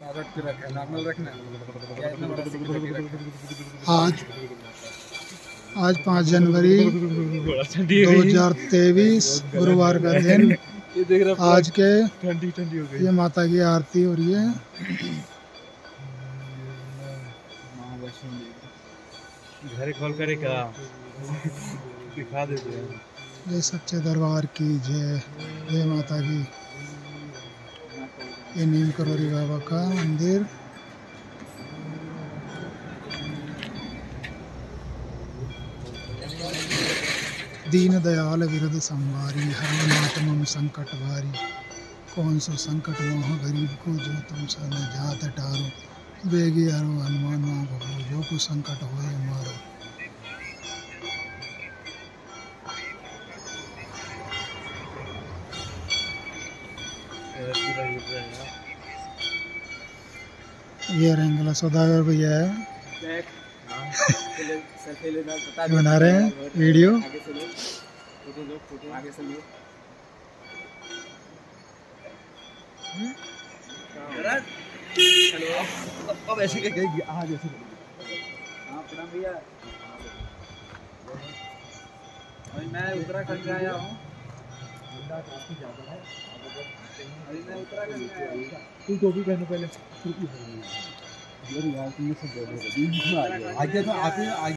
आज 5 जनवरी 2023 गुरुवार का दिन। आज के ये माता की आरती हो रही है। घर खोल कर दिखा देते हैं। ये सच्चे दरबार की जय माता की। ये नीम करोली बाबा का मंदिर। दीन दयाल विरद संवारी हरनाथ मम संकट भारी। कौन सो संकट मोह गरीब को जो तुम सा न जात टारो। बेगी हरो हनुमान भगो जो को संकट होए मारो। ये रंगला सौदागर भैया है, बना रहे हैं वीडियो। अब ऐसे क्या भैया, मैं उत्तराखंड से आया हूँ। मैं उत्तराखंड से आया हूँ। तू टोपी पहनो पहले। यार तुमने सब